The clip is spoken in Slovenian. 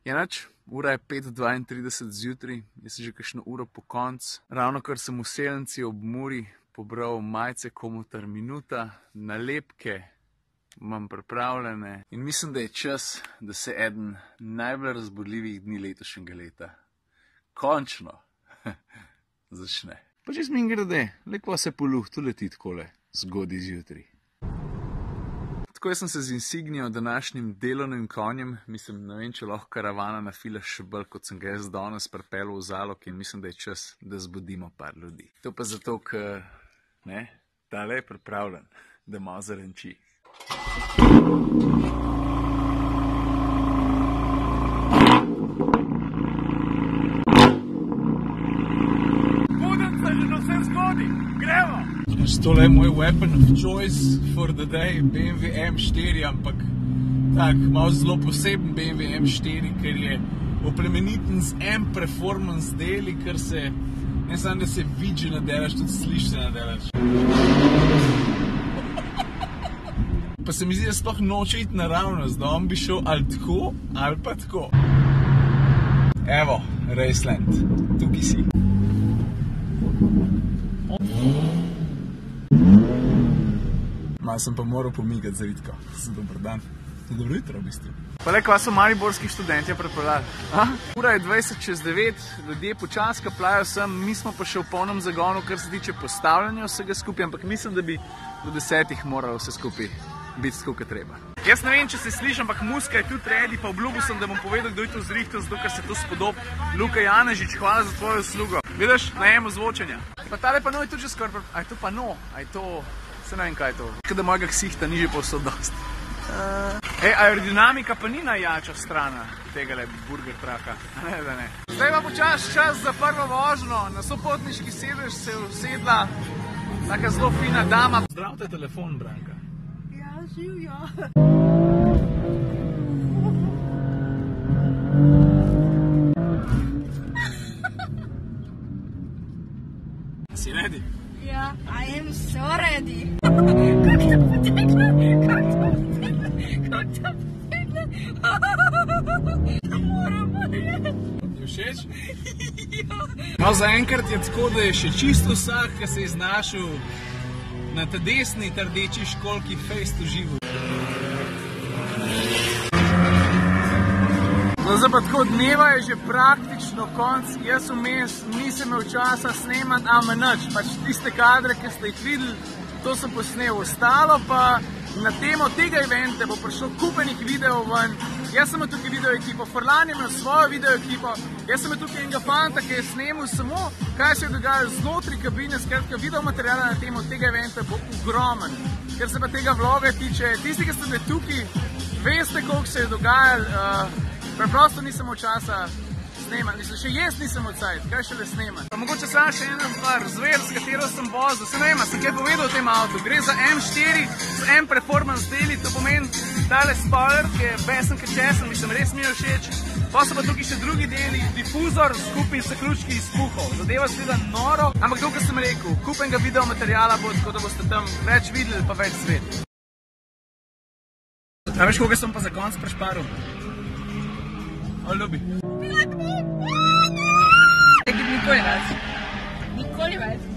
Enač, ura je 5:32 zjutraj, jaz sem že kakšno uro po koncu. Ravno kar sem v Selnici ob Muri pobral majice Komutar Minuta, nalepke imam pripravljene in mislim, da je čas, da se eden najbolj razburljivih dni letošnjega leta končno začne. Pa če mimogrede, lepo se po luhtu leti takole zgodaj zjutraj. Tako sem se z Insignijo, današnjim delovnim konjem, mislim, ne vem, če lahko karavana nafila še bolj, kot sem ga jaz danes pripeljal v Zalog in mislim, da je čas, da zbudimo par ljudi. To pa zato, ker, ne, tale je pripravljen, da malo zarenči. Buden se že na vse zgodi, gremo! Tole je moj weapon of choice for the day, BMW M4, ampak tak, malo zelo poseben BMW M4, ker je oplemeniten z M-performance deli, ker se, ne samo da se vidi nadelaš, tudi sliši se nadelaš. Pa se mi zdi, da sploh noče iti naravnost, da on bi šel ali tako, ali pa tako. Evo, Raceland, tukaj si. Malo sem pa moral pomigati za Vitko. Dobar dan. Dobro jutro, v bistvu. Pa le, kva so mariborski študentje prepeljali. Ura je 20:09, ljudje počasi kapljajo sem, mi smo pa še v polnem zagonu, kar se tiče postavljanja vsega skupaj, ampak mislim, da bi do 10 moralo vse skupaj biti tako, kot treba. Jaz ne vem, če se sliši, ampak muska je tudi ready, pa obljubil sem, da bom povedal, kdo je to zrihtal, zato ker se to spodob. Luka Janežič, hvala za tvojo uslugo. Vidiš, najem ozvočenja. Pa tale pano je tudi že skoraj, a je to pano, a je to, se ne vem, kaj je to. Kaj da mojega ksihta ni že povsod dosti. Aerodinamika pa ni najjača strana tegale burger traka. Ne, da ne. Zdaj pa počas čas za prvo vožnjo. Na sopotniški sedež se je usedla taka zelo fina dama. Zdrav te telefon, Branka. Ja, živjo. Si ready? Ja, I am so ready. Kako te potekla? Moram reči. Je všeč? Ja. No, zaenkrat je tako, da je še čisto vsak, ki se je znašel na ta desni, ta rdeči školjki fejst v živu. No, zdaj pa tako, dneva je že praktično konc. Jaz vmes nisem imel časa snemati, ama nič. Pač tiste kadre, ki ste jih videli, to sem posnel. Ostalo pa na temo tega eventa bo prišlo kupenih videov ven. Jaz sem imel tukaj video ekipo, Furlan je imel svojo video ekipo, jaz sem imel tukaj enega fanta, ki je snemal samo, kaj se je dogajalo znotraj kabine, skratka video materijala na temo tega eventa bo ogromen. Ker se pa tega vloga tiče, tisti, ki ste bili tukaj, veste, koliko se je dogajalo, preprosto nisem imel časa snemati, mislim, še jaz nisem odsajt, kaj šele snemati. Pa mogoče samo še ena stvar, zver, s katero sem vozil, se ne vem, sem kaj povedal o tem avtu, gre za M4 z M-performance deli, to pomeni tale spoiler, ki je besen kot česen, mislim, res mi je všeč. Pa so pa tukaj še drugi deli, difuzor skupaj s ključki izpuhov, zadeva seveda noro, ampak to, kar sem rekel, kupenega video materijala bo, tako da boste tam več videli, pa več svet. A veš, koga sem pa za konc prešparil? O, ljubi. Nikoli več. Nikoli več.